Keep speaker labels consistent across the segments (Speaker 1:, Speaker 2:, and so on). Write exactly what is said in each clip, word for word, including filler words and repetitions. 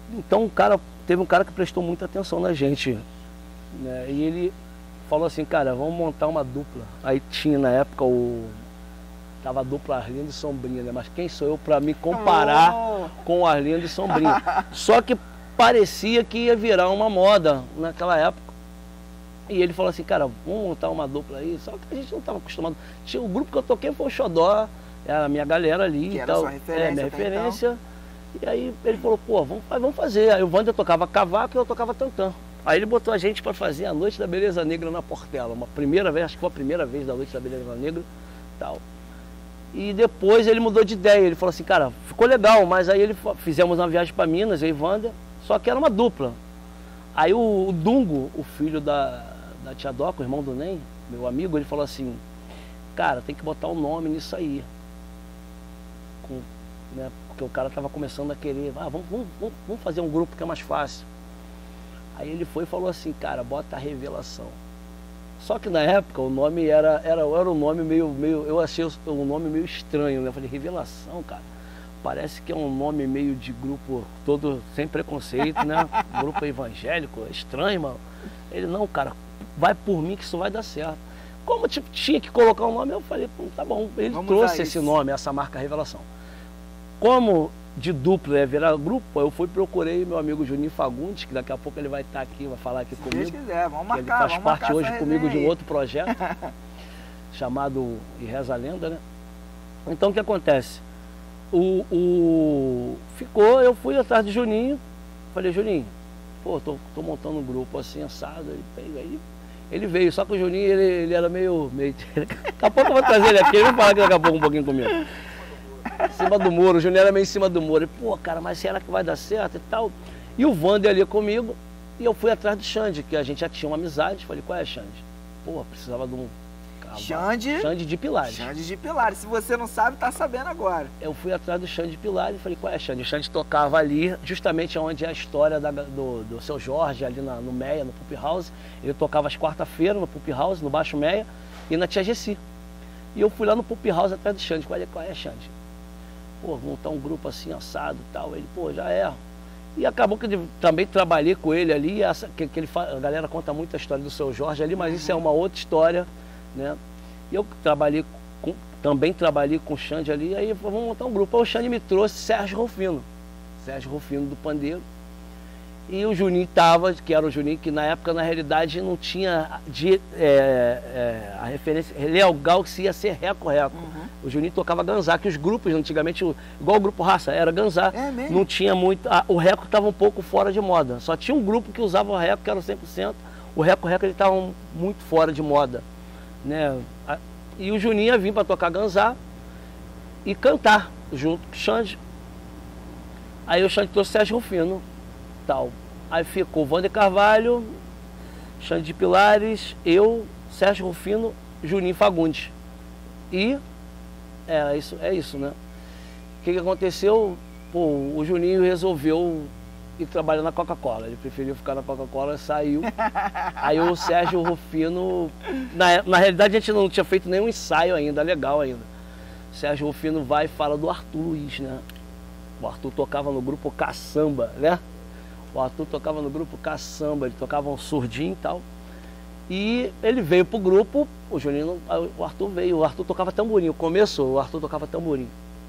Speaker 1: Então o cara, teve um cara que prestou muita atenção na gente, né? E ele falou assim, cara, vamos montar uma dupla. Aí tinha na época o... Tava a dupla Arlindo e Sombrinha, né? Mas quem sou eu para me comparar oh. com o Arlindo e Sombrinha? Só que parecia que ia virar uma moda naquela época. E ele falou assim, cara, vamos montar uma dupla aí. Só que a gente não estava acostumado. Tinha, o grupo que eu toquei foi o Xodó, era a minha galera ali.
Speaker 2: Que
Speaker 1: e
Speaker 2: era
Speaker 1: tal.
Speaker 2: Sua referência.
Speaker 1: É, minha referência. Então. E aí ele falou, pô, vamos, vamos fazer. Aí o Wander tocava cavaco e eu tocava tantã. Aí ele botou a gente para fazer a Noite da Beleza Negra na Portela. Uma primeira vez, acho que foi a primeira vez da Noite da Beleza Negra e tal. E depois ele mudou de ideia. Ele falou assim, cara, ficou legal, mas aí ele fizemos uma viagem para Minas, eu e Wander, só que era uma dupla. Aí o, o Dungo, o filho da, da tia Doca, o irmão do Ney, meu amigo, ele falou assim, cara, tem que botar um nome nisso aí. Com, né, porque o cara tava começando a querer, ah, vamos, vamos, vamos fazer um grupo que é mais fácil. Aí ele foi e falou assim, cara, bota a Revelação. Só que na época o nome era, era, era um nome meio, meio, eu achei um nome meio estranho, né? Eu falei, Revelação, cara, parece que é um nome meio de grupo todo sem preconceito, né? Grupo evangélico, estranho, mano. Ele, não, cara, vai por mim que isso vai dar certo. Como tipo, tinha que colocar um nome, eu falei, tá bom, ele Vamos trouxe esse nome, essa marca Revelação. Como de dupla ia virar grupo, eu fui procurei meu amigo Juninho Fagundes, que daqui a pouco ele vai estar aqui, vai falar aqui
Speaker 2: Se
Speaker 1: comigo.
Speaker 2: Se Deus quiser, vamos marcar,
Speaker 1: ele faz
Speaker 2: vamos
Speaker 1: parte
Speaker 2: marcar
Speaker 1: hoje comigo de um
Speaker 2: aí.
Speaker 1: outro projeto, chamado E Reza a Lenda, né? Então o que acontece? O, o... Ficou, eu fui atrás de Juninho, falei, Juninho, pô, tô, tô montando um grupo assim, assado, ele veio, aí, ele veio, só que o Juninho, ele, ele era meio, meio... Daqui a pouco eu vou trazer ele aqui, ele vai falar que daqui a pouco um pouquinho comigo. Em cima do muro, o Juninho era meio em cima do muro. Ele, pô, cara, mas será que vai dar certo e tal? E o Wander ali comigo, e eu fui atrás do Xande, que a gente já tinha uma amizade. Falei, qual é, Xande? Pô, precisava de um cavalo.
Speaker 2: Xande?
Speaker 1: Xande de Pilares.
Speaker 2: Xande de Pilares. Se você não sabe, tá sabendo agora.
Speaker 1: Eu fui atrás do Xande de Pilares e falei, qual é, Xande? O Xande tocava ali, justamente onde é a história da, do, do seu Jorge, ali na, no Meia, no Pup House. Ele tocava às quarta-feiras no Pup House, no Baixo Meia, e na Tia Gessi. E eu fui lá no Pup House atrás do Xande. Qual é, qual é, Xande? Pô, montar um grupo assim, assado e tal. Ele, pô, já é. E acabou que eu também trabalhei com ele ali, essa, que, que ele, a galera conta muito a história do seu Jorge ali, mas isso é uma outra história, né? E eu trabalhei com, também trabalhei com o Xande ali, aí vamos montar um grupo. Aí o Xande me trouxe Sérgio Rufino, Sérgio Rufino do Pandeiro. E o Juninho tava, que era o Juninho, que na época, na realidade, não tinha de, é, é, a referência, legal que se ia ser reco-reco. Uhum. O Juninho tocava ganzá, que os grupos, antigamente, igual o grupo Raça, era ganzá. É mesmo? Não tinha muito, a, o reco estava um pouco fora de moda. Só tinha um grupo que usava o reco, que era o cem por cento. O reco-reco, ele estava muito fora de moda, né? E o Juninho ia vir para tocar ganzá e cantar junto com o Xande. Aí o Xande trouxe Sérgio Rufino. Tal. Aí ficou Wander Carvalho, Xande de Pilares, eu, Sérgio Rufino, Juninho Fagundes. E é isso, é isso, né? O que, que aconteceu? Pô, o Juninho resolveu ir trabalhar na Coca-Cola. Ele preferiu ficar na Coca-Cola, saiu. Aí o Sérgio Rufino, na, na realidade a gente não tinha feito nenhum ensaio ainda, legal ainda. O Sérgio Rufino vai e fala do Arthur Luiz, né? O Arthur tocava no grupo Caçamba, né? O Arthur tocava no grupo Caçamba, ele tocava um surdinho e tal. E ele veio pro grupo, o Juninho, o Arthur veio, o Arthur tocava tamborim. Começou, o Arthur tocava tamborim.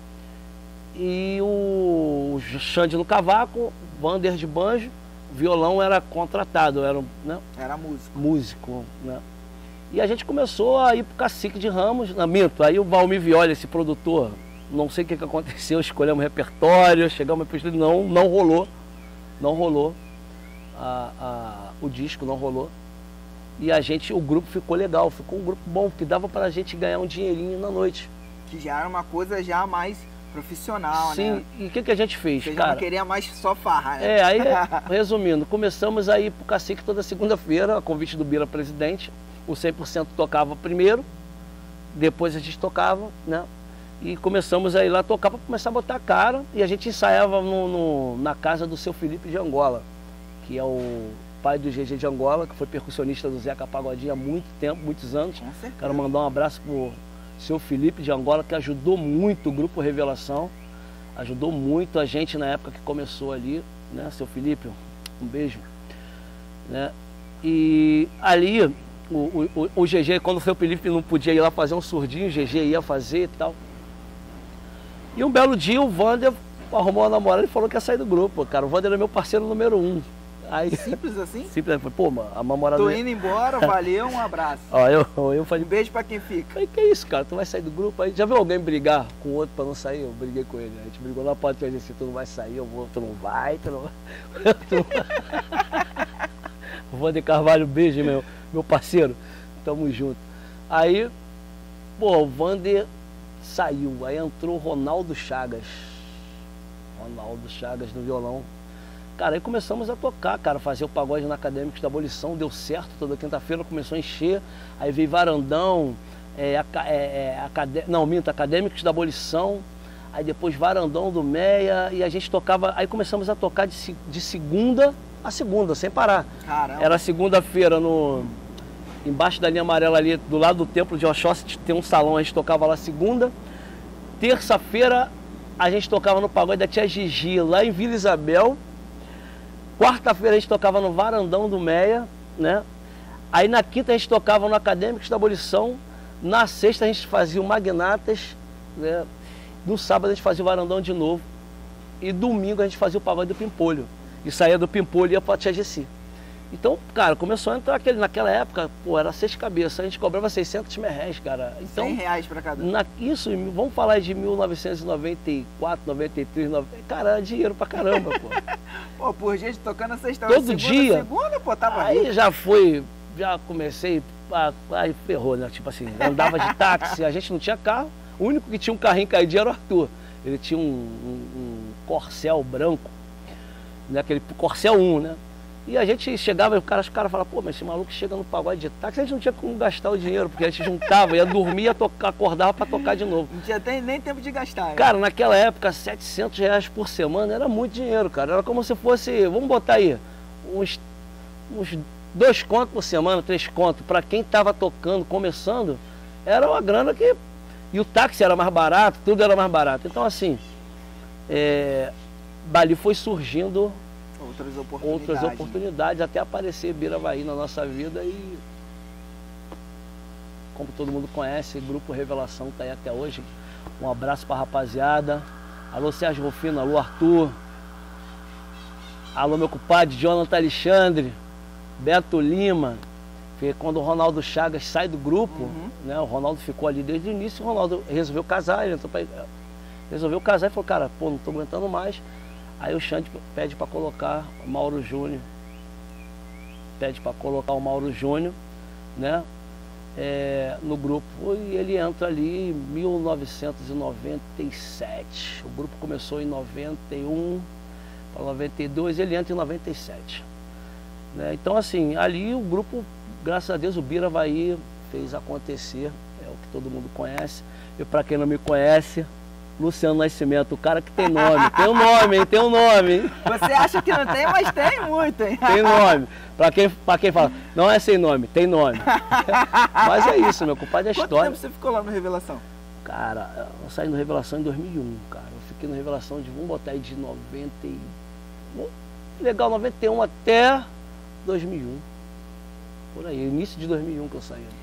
Speaker 1: E o Xande no cavaco, Wander de banjo, violão era contratado, era, né?
Speaker 2: Era músico.
Speaker 1: Músico, né? E a gente começou a ir pro Cacique de Ramos, na Minto. Aí o Valmir Viola, esse produtor, não sei o que, que aconteceu, escolhemos repertório, chegamos a pedir, não, não rolou. Não rolou a, a, o disco, não rolou. E a gente, o grupo ficou legal, ficou um grupo bom, que dava pra gente ganhar um dinheirinho na noite.
Speaker 2: Que já era uma coisa já mais profissional,
Speaker 1: Sim,
Speaker 2: né?
Speaker 1: e o que, que a gente fez,
Speaker 2: Você
Speaker 1: cara?
Speaker 2: já não queria mais só farra, né?
Speaker 1: É, aí, resumindo, começamos a ir pro Cacique toda segunda-feira, a convite do Bira Presidente. O cem por cento tocava primeiro, depois a gente tocava, né? E começamos a ir lá tocar para começar a botar a cara. E a gente ensaiava no, no, na casa do seu Felipe de Angola, que é o pai do G G de Angola, que foi percussionista do Zeca Pagodinho há muito tempo, muitos anos. Quero mandar um abraço pro seu Felipe de Angola, que ajudou muito o Grupo Revelação. Ajudou muito a gente na época que começou ali. né? Seu Felipe, um beijo. Né? E ali, o, o, o G G, quando o seu Felipe não podia ir lá fazer um surdinho, o G G ia fazer e tal. E um belo dia o Wander arrumou uma namorada e falou que ia sair do grupo, cara. O Wander era meu parceiro número um. Aí,
Speaker 2: simples assim?
Speaker 1: Simples, pô, mano, a namorada...
Speaker 2: Tô indo embora, valeu, um abraço.
Speaker 1: Ó, eu, eu falei...
Speaker 2: Um beijo pra quem fica.
Speaker 1: Falei, que isso, cara, tu vai sair do grupo? Aí já viu alguém brigar com o outro pra não sair? Eu briguei com ele. A gente brigou na porta, eu disse, tu não vai sair, eu vou, tu não vai, tu não vai. Tu não vai. O Wander Carvalho, beijo, meu, meu parceiro. Tamo junto. Aí, pô, o Wander saiu, aí entrou o Ronaldo Chagas. Ronaldo Chagas no violão. Cara, aí começamos a tocar, cara, fazer o pagode na Acadêmicos da Abolição, deu certo, toda quinta-feira começou a encher, aí veio Varandão, é, é, é, acadê... não, minto, Acadêmicos da Abolição, aí depois Varandão do Meia, e a gente tocava, aí começamos a tocar de, de segunda a segunda, sem parar.
Speaker 2: Caramba.
Speaker 1: Era segunda-feira no... embaixo da linha amarela ali, do lado do Templo de Oxóssi, tem um salão, a gente tocava lá segunda, terça-feira a gente tocava no pagode da Tia Gigi, lá em Vila Isabel. Quarta-feira a gente tocava no Varandão do Meia, né? Aí na quinta a gente tocava no Acadêmicos da Abolição. Na sexta a gente fazia o Magnatas, né? No sábado a gente fazia o Varandão de novo. E domingo a gente fazia o pagode do Pimpolho. E saía do Pimpolho e ia pra Tia Gessi. Então, cara, começou a entrar aquele, naquela época, pô, era seis cabeças, a gente cobrava seiscentos merréis, cara. Então,
Speaker 2: cem reais pra cada um.
Speaker 1: Na, isso, vamos falar de mil novecentos e noventa e quatro, noventa e três, noventa, cara, era dinheiro pra caramba, pô.
Speaker 2: Pô, por gente tocando essa história
Speaker 1: todo
Speaker 2: segunda,
Speaker 1: dia.
Speaker 2: Segunda, pô, tava
Speaker 1: aí
Speaker 2: rico.
Speaker 1: já foi, já comecei, a, aí ferrou, né? Tipo assim, andava de táxi, a gente não tinha carro, o único que tinha um carrinho caidinho era o Arthur. Ele tinha um, um, um Corcel branco, né? Aquele Corcel um, né? E a gente chegava e o cara, os caras falavam, pô, mas esse maluco chega no pagode de táxi, a gente não tinha como gastar o dinheiro, porque a gente juntava, ia dormir, ia tocar, acordava para tocar de novo.
Speaker 2: Não tinha nem tempo de gastar. Né?
Speaker 1: Cara, naquela época, setecentos reais por semana era muito dinheiro, cara. Era como se fosse, vamos botar aí, uns, uns dois contos por semana, três contos. Para quem estava tocando, começando, era uma grana que... E o táxi era mais barato, tudo era mais barato. Então, assim, é, dali foi surgindo...
Speaker 2: Outras oportunidades.
Speaker 1: Outras oportunidades, até aparecer Biravaí na nossa vida e, como todo mundo conhece, o Grupo Revelação está aí até hoje. Um abraço para a rapaziada. Alô Sérgio Rufino, alô Arthur. Alô meu compadre Jonathan Alexandre, Beto Lima. Porque quando o Ronaldo Chagas sai do grupo, uhum. né, o Ronaldo ficou ali desde o início, o Ronaldo resolveu casar, ele entrou pra, resolveu casar e falou, cara, pô, não estou aguentando mais. Aí o Xande pede para colocar o Mauro Júnior, pede para colocar o Mauro Júnior, né, é, no grupo. E ele entra ali em mil novecentos e noventa e sete. O grupo começou em noventa e um para noventa e dois, ele entra em noventa e sete. Né? Então, assim, ali o grupo, graças a Deus, o Biravaí fez acontecer, é o que todo mundo conhece. E para quem não me conhece, Luciano Nascimento, o cara que tem nome, tem um nome, hein? Tem um nome, hein?
Speaker 2: Você acha que não tem, mas tem muito, hein?
Speaker 1: Tem nome. Pra quem, pra quem fala, não é sem nome, tem nome. Mas é isso, meu compadre, é história.
Speaker 2: Quanto tempo você ficou lá no Revelação?
Speaker 1: Cara, eu saí no Revelação em dois mil e um, cara. Eu fiquei no Revelação de, vamos botar aí de noventa e... Legal, noventa e um até dois mil e um. Por aí, início de dois mil e um que eu saí.